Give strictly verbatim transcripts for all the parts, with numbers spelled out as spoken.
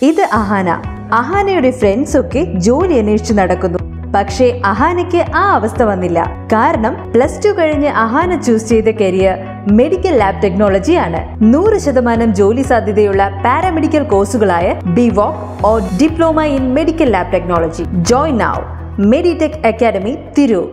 ഇത് അഹാന. അഹാനയുടെ ഫ്രണ്ട്സ് ഒക്കെ ജോലി അന്വേഷിച്ചു നടക്കുന്നു. പക്ഷേ അഹാനയ്ക്ക് ആ അവസ്ഥ വന്നില്ല. കാരണം പ്ലസ് ടു കഴിഞ്ഞ് അഹാന ചൂസ് ചെയ്ത കരിയർ മെഡിക്കൽ ലാബ് ടെക്നോളജി ആണ്. നൂറ് ശതമാനം ജോലി സാധ്യതയുള്ള പാരാമെഡിക്കൽ കോഴ്സുകളായ B Voc or diploma in medical lab technology. Join now Meditech academy Tirur.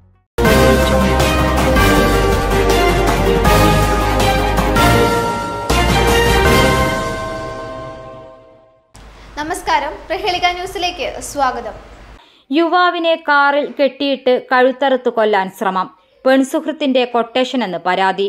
നമസ്കാരം, പ്രഹേളിക ന്യൂസിലേക്ക് സ്വാഗതം. യുവാവിനെ കാറിൽ കെട്ടിയിട്ട് കഴുത്തറുത്ത് കൊല്ലാൻ ശ്രമം. പെൺസുഹൃത്തിന്റെ കൊട്ടേഷനെന്ന് പരാതി.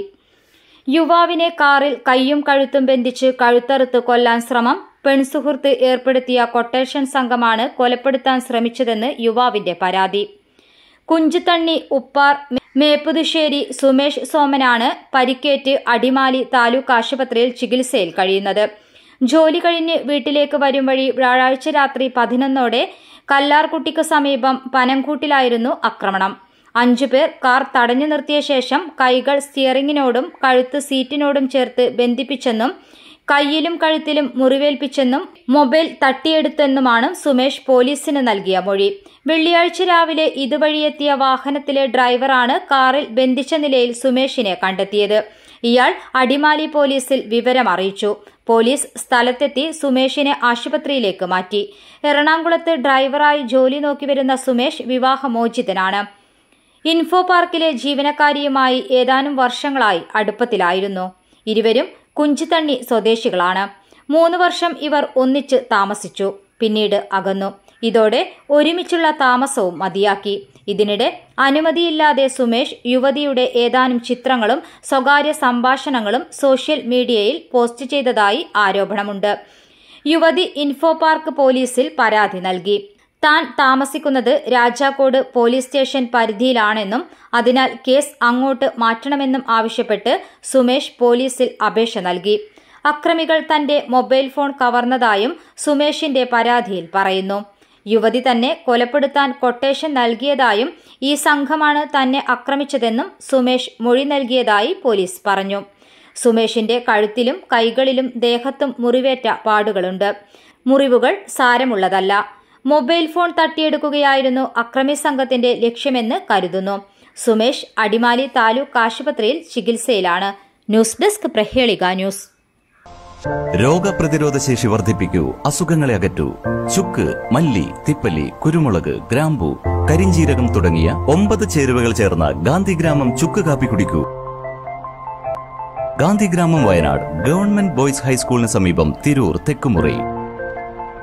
യുവാവിനെ കാറിൽ കയ്യും കഴുത്തും ബന്ധിച്ച് കഴുത്തറുത്ത് കൊല്ലാൻ ശ്രമം. പെൺസുഹൃത്ത് ഏർപ്പെടുത്തിയ കൊട്ടേഷൻ സംഘമാണ് കൊലപ്പെടുത്താൻ ശ്രമിച്ചതെന്ന് യുവാവിന്റെ പരാതി. കുഞ്ചുതണ്ണി ഉപ്പാർ മേപ്പുതുശ്ശേരി സുമേഷ് സോമനാണ് പരിക്കേറ്റ് അടിമാലി താലൂക്ക് ആശുപത്രിയിൽ ചികിത്സയിൽ കഴിയുന്നത്. ജോലി കഴിഞ്ഞ് വീട്ടിലേക്ക് വരും വഴി വ്യാഴാഴ്ച രാത്രി പതിനൊന്നോടെ കല്ലാർകുട്ടിക്ക് സമീപം പനംകൂട്ടിലായിരുന്നു ആക്രമണം. അഞ്ചുപേർ കാർ തടഞ്ഞു നിർത്തിയ ശേഷം കൈകൾ സ്റ്റിയറിംഗിനോടും കഴുത്ത് സീറ്റിനോടും ചേർത്ത് ബന്ധിപ്പിച്ചെന്നും കൈയിലും കഴുത്തിലും മുറിവേൽപ്പിച്ചെന്നും മൊബൈൽ തട്ടിയെടുത്തെന്നുമാണ് സുമേഷ് പോലീസിന് നൽകിയ മൊഴി. വെള്ളിയാഴ്ച രാവിലെ ഇതുവഴിയെത്തിയ വാഹനത്തിലെ ഡ്രൈവറാണ് കാറിൽ ബന്ധിച്ച നിലയിൽ സുമേഷിനെ കണ്ടെത്തിയത്. ഇയാൾ അടിമാലി പോലീസിൽ വിവരം അറിയിച്ചു. പോലീസ് സ്ഥലത്തെത്തി സുമേഷിനെ ആശുപത്രിയിലേക്ക് മാറ്റി. എറണാകുളത്ത് ഡ്രൈവറായി ജോലി നോക്കിവരുന്ന സുമേഷ് വിവാഹമോചിതനാണ്. ഇൻഫോ പാർക്കിലെ ജീവനക്കാരിയുമായി ഏതാനും വർഷങ്ങളായി അടുപ്പത്തിലായിരുന്നു. ഇരുവരും കുഞ്ചുതണ്ണി സ്വദേശികളാണ്. മൂന്ന് വർഷം ഇവർ ഒന്നിച്ച് താമസിച്ചു. പിന്നീട് അകന്നു. ഇതോടെ ഒരുമിച്ചുള്ള താമസവും മതിയാക്കി. ഇതിനിടെ അനുമതിയില്ലാതെ സുമേഷ് യുവതിയുടെ ഏതാനും ചിത്രങ്ങളും സ്വകാര്യ സംഭാഷണങ്ങളും സോഷ്യൽ മീഡിയയിൽ പോസ്റ്റ് ചെയ്തതായി ആരോപണമുണ്ട്. യുവതി ഇൻഫോ പാർക്ക് പോലീസിൽ പരാതി നൽകി. താൻ താമസിക്കുന്നത് രാജാക്കോട് പോലീസ് സ്റ്റേഷൻ പരിധിയിലാണെന്നും അതിനാൽ കേസ് അങ്ങോട്ട് മാറ്റണമെന്നും ആവശ്യപ്പെട്ട് സുമേഷ് പോലീസിൽ അപേക്ഷ നൽകി. അക്രമികൾ തന്റെ മൊബൈൽ ഫോൺ കവർന്നതായും സുമേഷിന്റെ പരാതിയിൽ പറയുന്നു. യുവതി തന്നെ കൊലപ്പെടുത്താൻ കൊട്ടേഷൻ നൽകിയതായും ഈ സംഘമാണ് തന്നെ ആക്രമിച്ചതെന്നും സുമേഷ് മൊഴി നൽകിയതായി പോലീസ് പറഞ്ഞു. സുമേഷിന്റെ കഴുത്തിലും കൈകളിലും ദേഹത്തും മുറിവേറ്റ പാടുകളുണ്ട്. മുറിവുകൾ സാരമുള്ളതല്ല. മൊബൈൽ ഫോൺ തട്ടിയെടുക്കുകയായിരുന്നു അക്രമി സംഘത്തിന്റെ ലക്ഷ്യമെന്ന് കരുതുന്നു. സുമേഷ് അടിമാലി താലൂക്ക് ആശുപത്രിയിൽ ചികിത്സയിലാണ്. News desk Prahelika news. രോഗപ്രതിരോധ ശേഷി വർദ്ധിപ്പിക്കൂ, അസുഖങ്ങളെ അകറ്റൂ. ചുക്ക്, മല്ലി, തിപ്പല്ലി, കുരുമുളക്, ഗ്രാമ്പു, കരിഞ്ചീരകം തുടങ്ങിയ ഒമ്പത് ചേരുവകൾ ചേർന്ന ഗാന്ധിഗ്രാമം ചുക്ക് കാപ്പി കുടിക്കൂ. ഗാന്ധിഗ്രാമം, വയനാട് ഗവൺമെന്റ് ബോയ്സ് ഹൈസ്കൂളിന് സമീപം, തിരൂർ, തെക്കുമുറി.